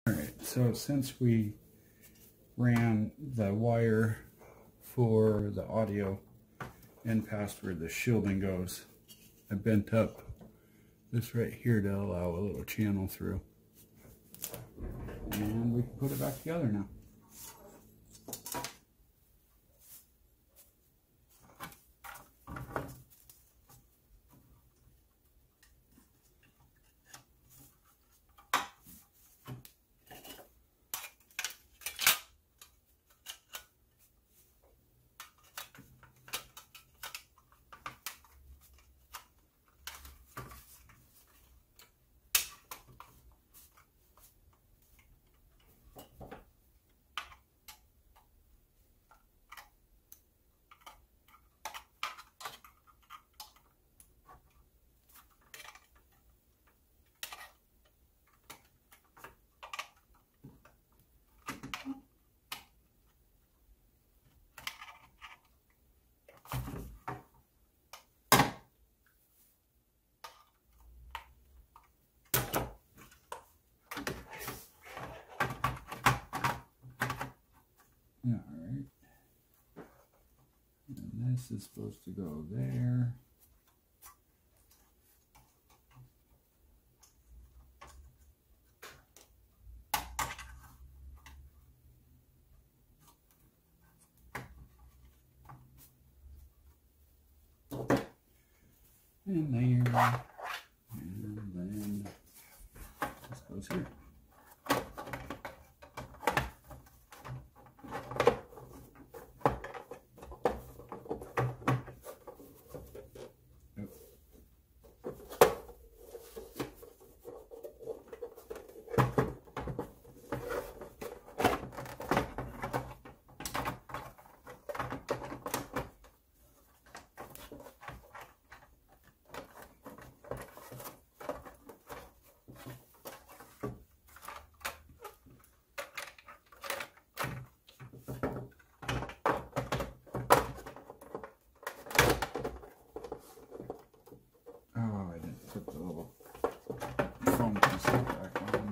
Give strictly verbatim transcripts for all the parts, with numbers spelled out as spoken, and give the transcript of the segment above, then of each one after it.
Alright, so since we ran the wire for the audio and past where the shielding goes, I bent up this right here to allow a little channel through. And we can put it back together now. Alright, and this is supposed to go there. And there, and then this goes here. Oh, I didn't put the little foam piece back on.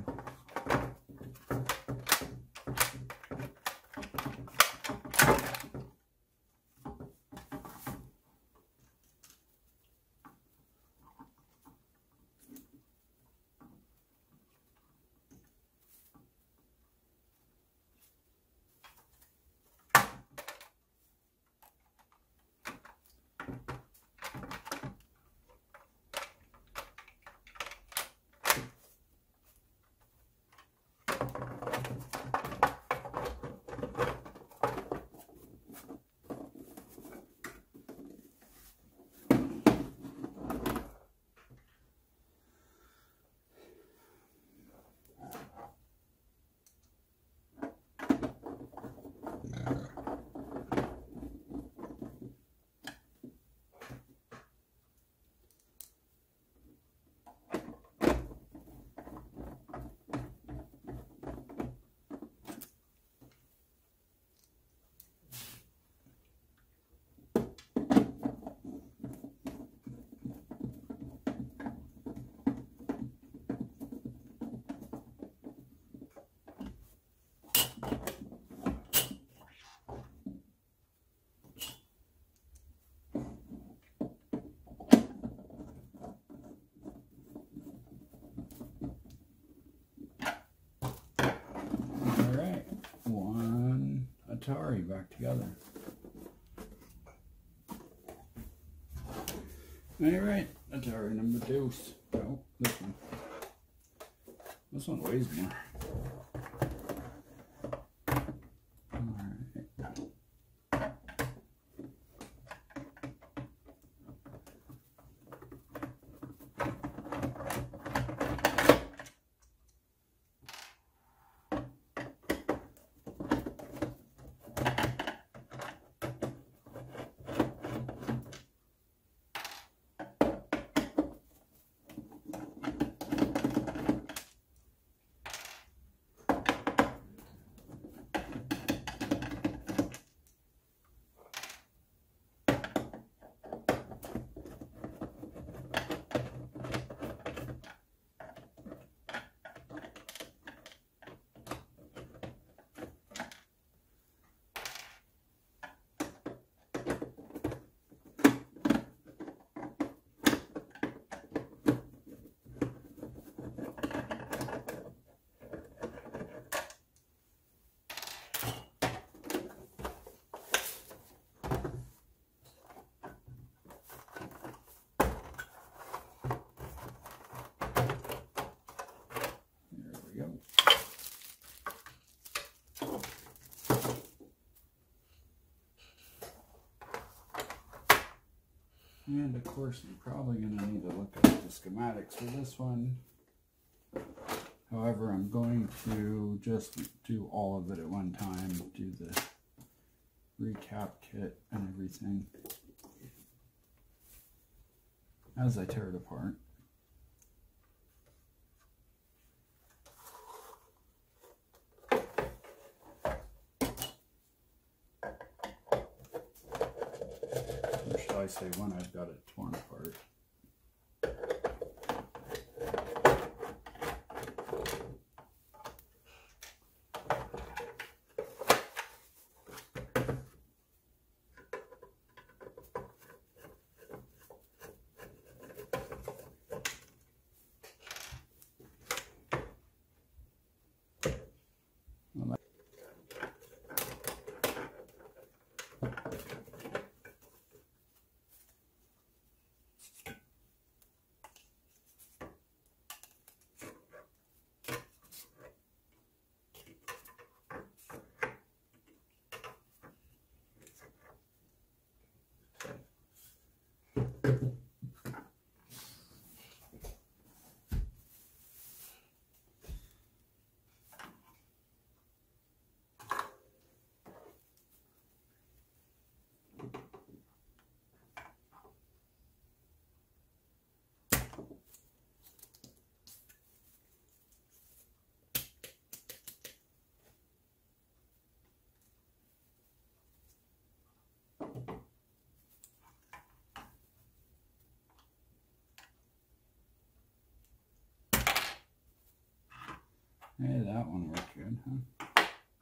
Atari back together. Alright, Atari number two. No, this one. This one weighs more. Alright. And of course, I'm probably going to need to look at the schematics for this one. However, I'm going to just do all of it at one time, do the recap kit and everything as I tear it apart. Or should I say when I've got it torn apart. Hey, that one worked good, huh?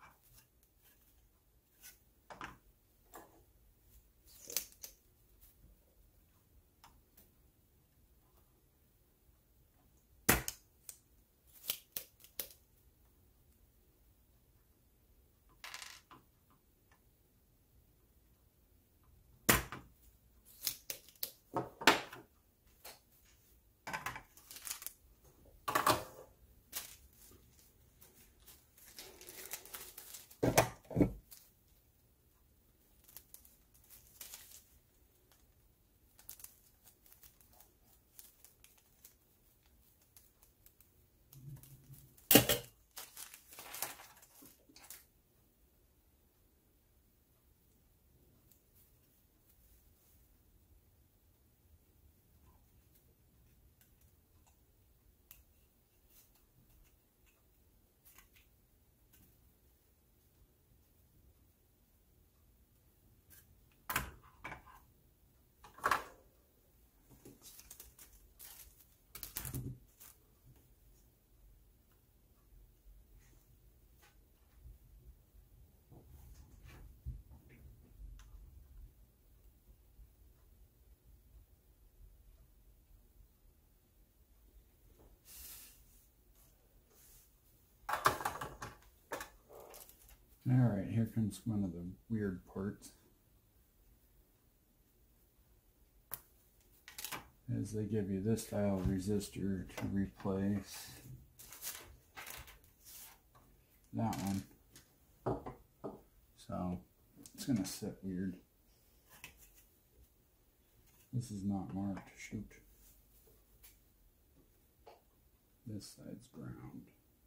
Alright, here comes one of the weird parts. Is they give you this style resistor to replace that one. So it's going to sit weird. This is not marked. Shoot. This side's ground.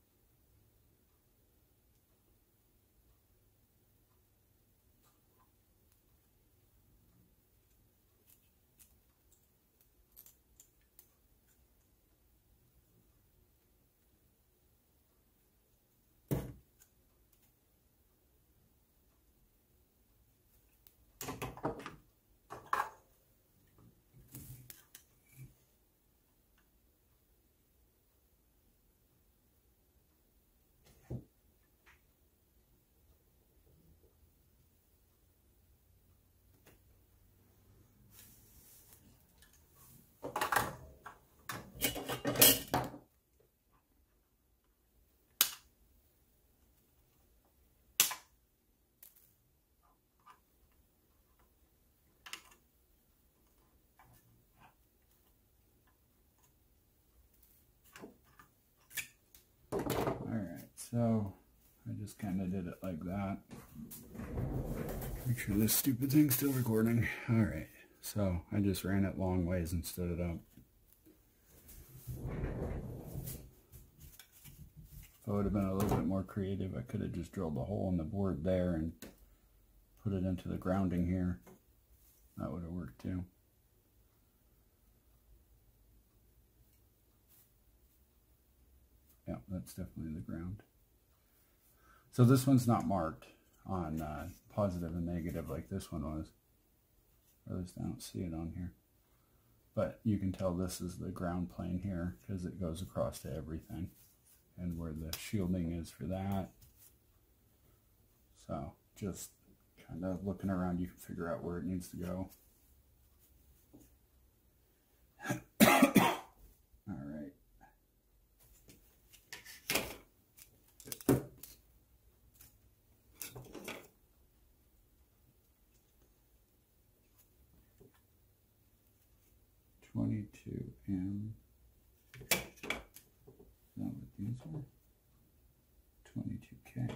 So I just kind of did it like that. Make sure this stupid thing's still recording. All right. So I just ran it long ways and stood it up. If I would have been a little bit more creative, I could have just drilled a hole in the board there and put it into the grounding here. That would have worked too. Yeah, that's definitely the ground. So this one's not marked on uh, positive and negative like this one was. Or at least I don't see it on here. But you can tell this is the ground plane here because it goes across to everything. And where the shielding is for that. So just kind of looking around, you can figure out where it needs to go. All right. twenty-two M. Is that what these are? twenty-two K.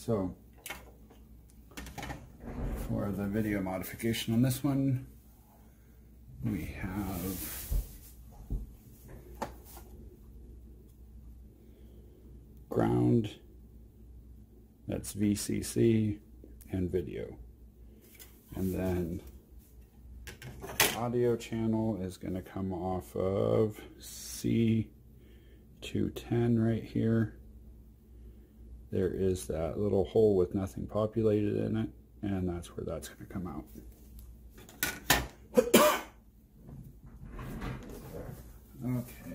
So for the video modification on this one, we have ground, that's V C C, and video. And then audio channel is going to come off of C two ten right here. There is that little hole with nothing populated in it, and that's where that's going to come out. Okay.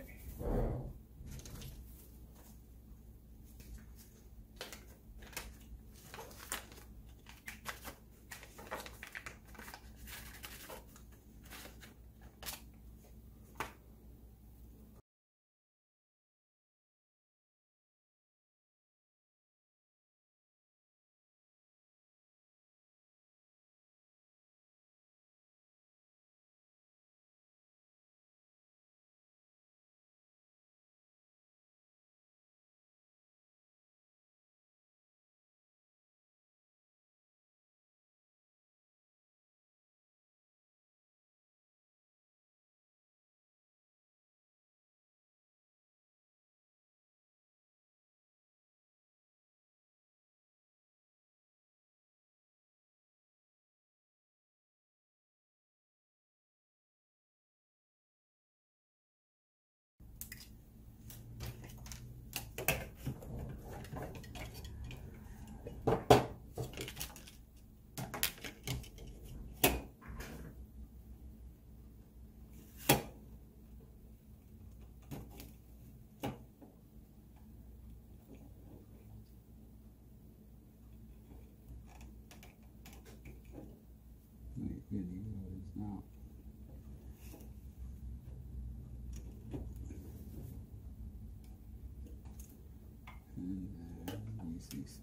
Video is not. And then V C C.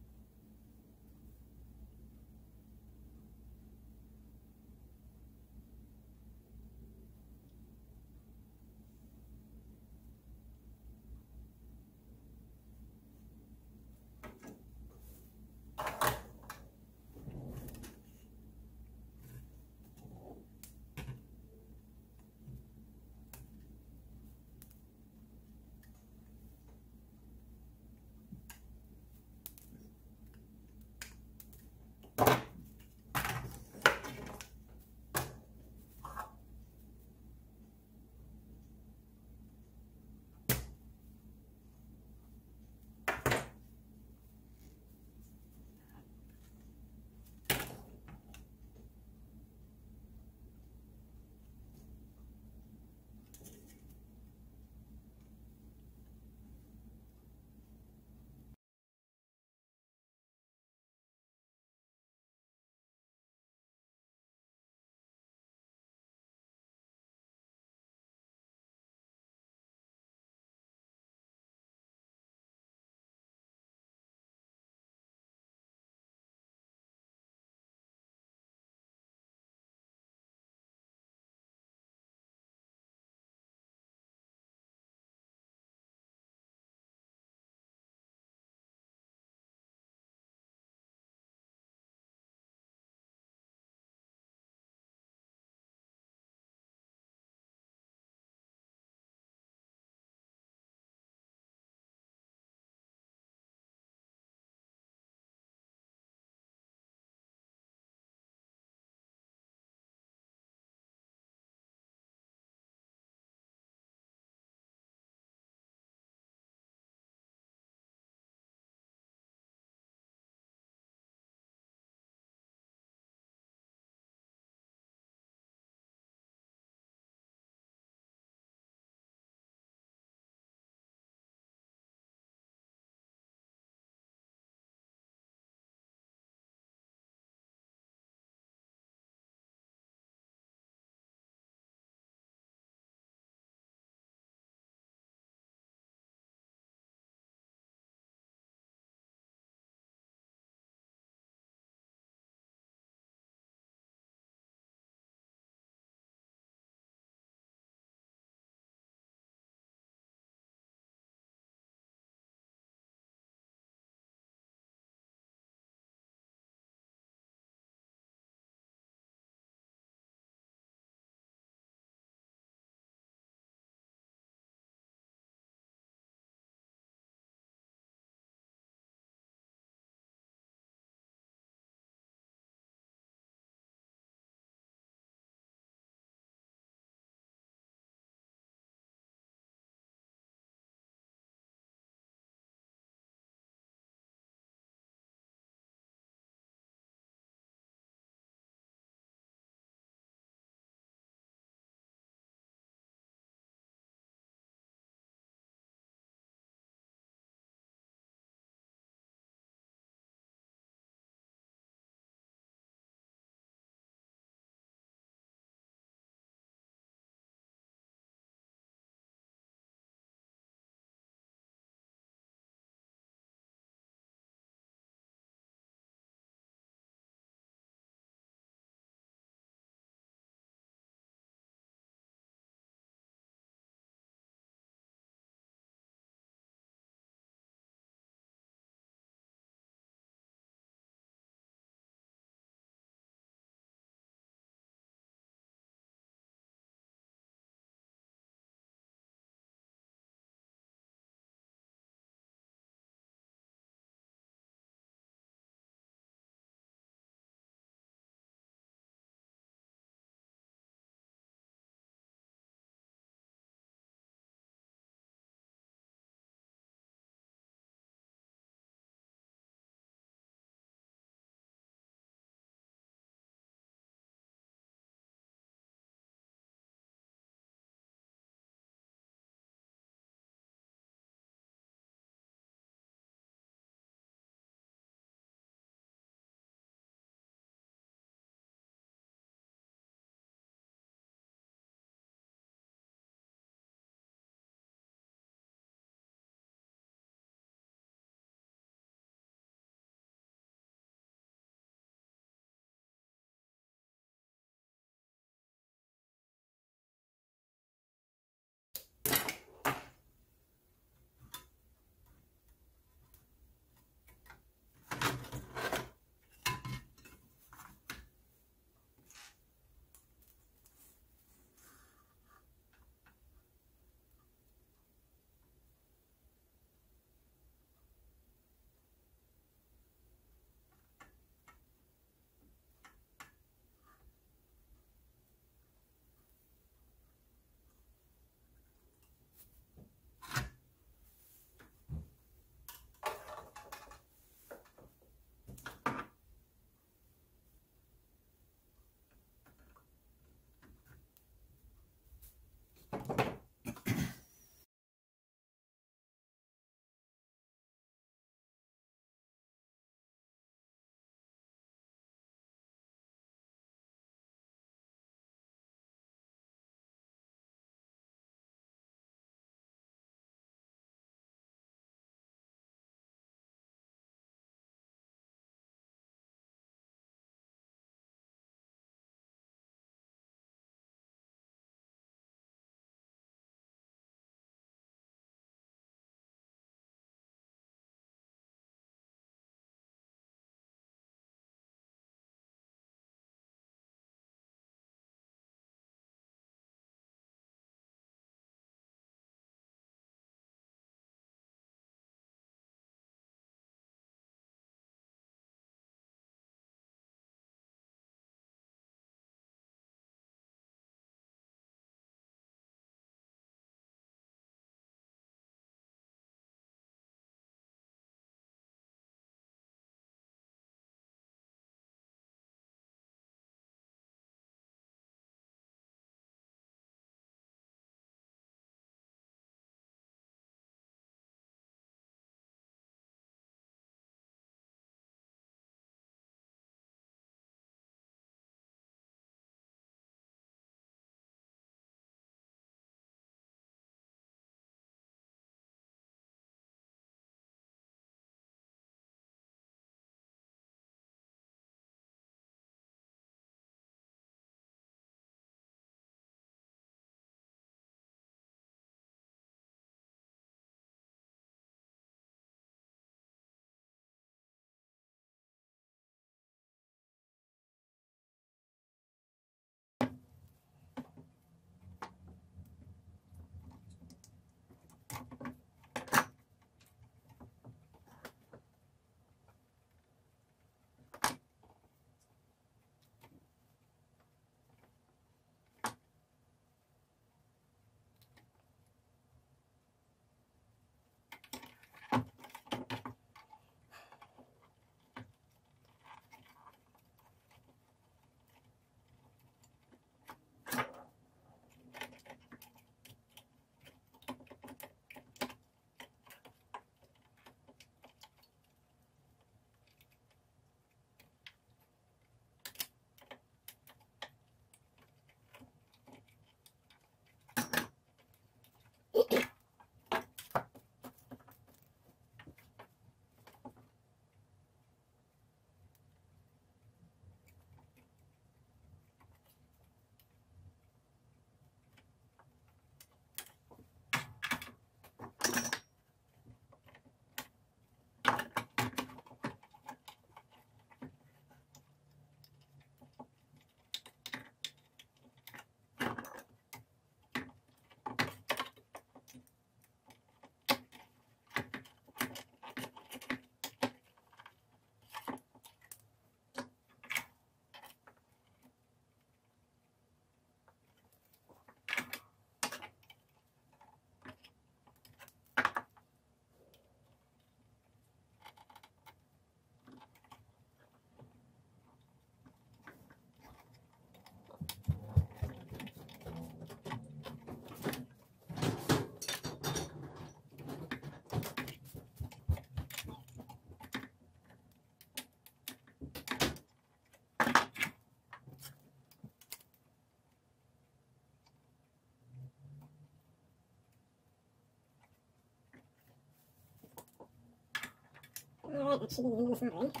Alright, that should be the end of the soldering.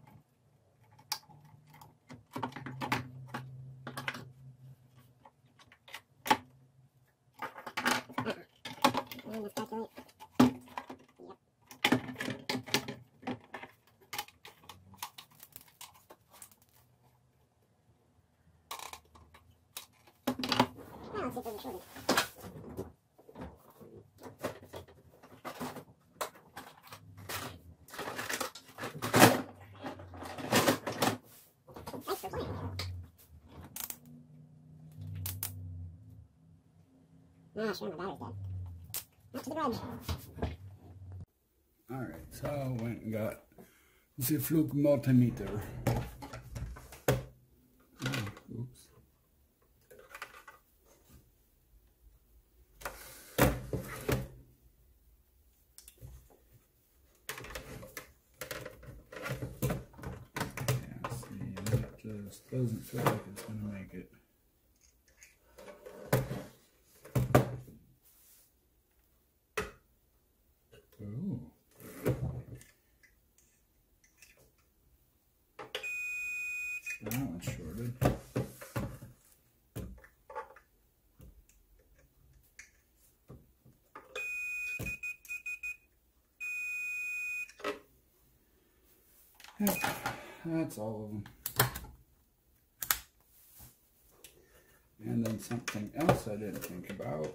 And let's calculate. Yep. Now let's see if there's a shortage. Thanks for playing. Ah, sure, my battery's dead. Up to the garage. Alright, so I went and got the Fluke multimeter. Oh, oops. Doesn't feel like it's going to make it. Ooh. That one's shorted. Yep, that's all of them. And then something else I didn't think about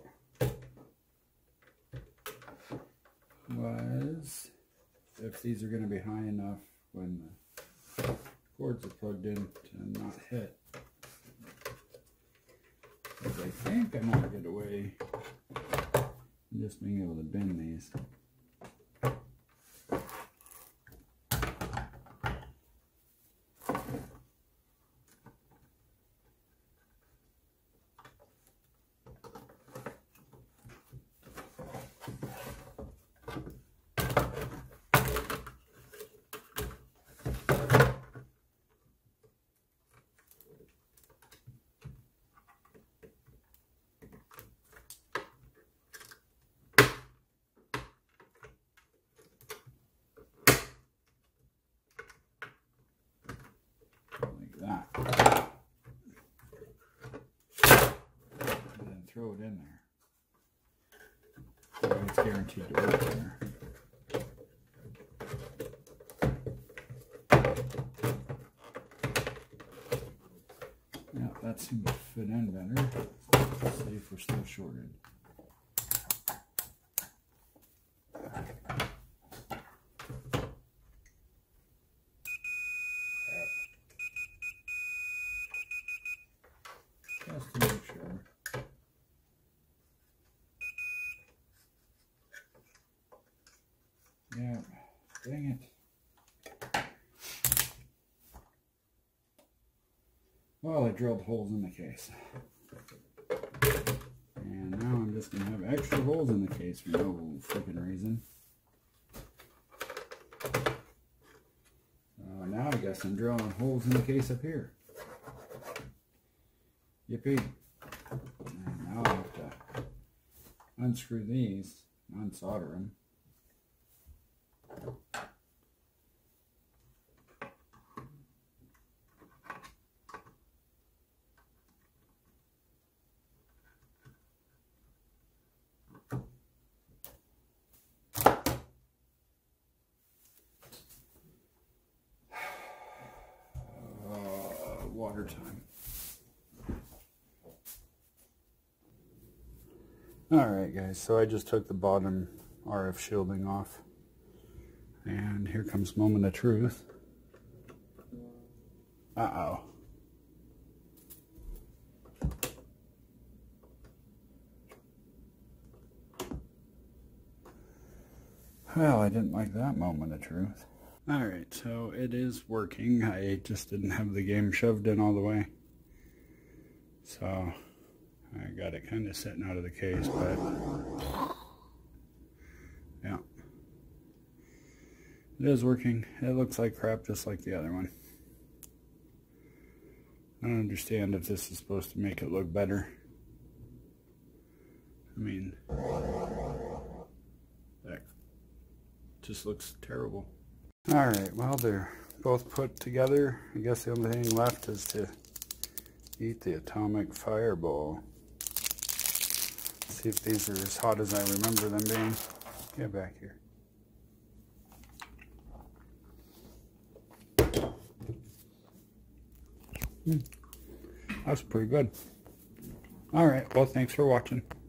was if these are going to be high enough when the cords are plugged in to not hit. Because I think I might get away from just being able to bend these. That. And then throw it in there. So it's guaranteed to work there. Yeah, that seems to fit in better. Let's see if we're still shorted. Just to make sure. Yeah, dang it. Well, I drilled holes in the case. And now I'm just going to have extra holes in the case for no freaking reason. Uh, now I guess I'm drilling holes in the case up here. Yippee. And now I have to unscrew these, unsolder them. Uh, water time. Alright guys, so I just took the bottom R F shielding off. And here comes moment of truth. Uh-oh. Well, I didn't like that moment of truth. Alright, so it is working. I just didn't have the game shoved in all the way. So I got it kind of sitting out of the case, but yeah. It is working. It looks like crap just like the other one. I don't understand if this is supposed to make it look better. I mean, that just looks terrible. Alright, well they're both put together. I guess the only thing left is to eat the atomic fireball. See if these are as hot as I remember them being. Get back here. Hmm. That's pretty good. Alright, well thanks for watching.